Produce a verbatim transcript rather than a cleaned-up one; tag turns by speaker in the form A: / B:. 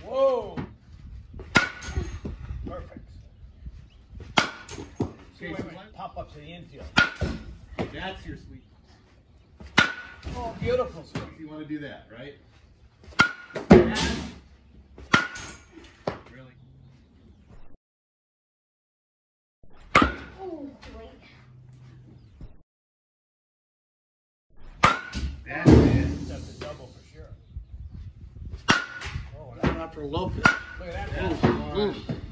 A: Whoa. Perfect.
B: Okay,
A: Wait,
B: so
A: wait.
B: what-
A: Pop up to the infield.
B: That's your sweep.
A: Oh, beautiful
B: So
A: swing.
B: you want to do that, right? That- Really?
C: Oh, wait.
B: That's it.
A: That's a double for sure. Oh,
D: Going after Lopez.
A: look at that.
B: That's
A: Pass.
B: one.
D: Oof.